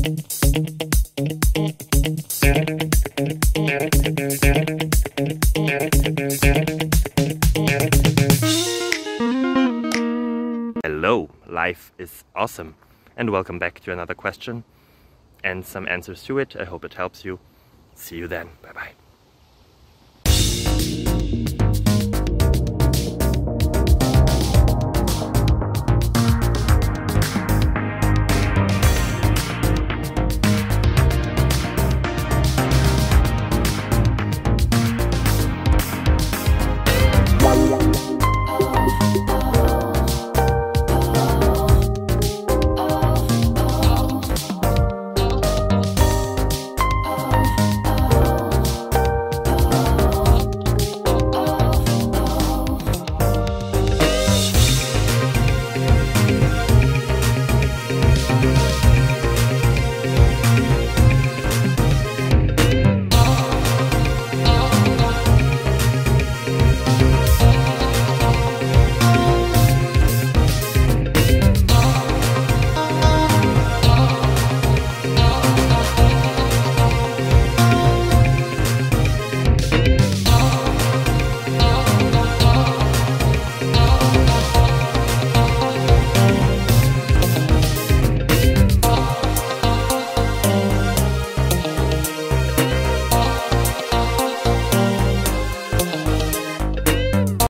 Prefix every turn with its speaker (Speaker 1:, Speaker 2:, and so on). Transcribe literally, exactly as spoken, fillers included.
Speaker 1: Hello, life is awesome, and welcome back to another question and some answers to it. I hope it helps you. See you then. Bye bye.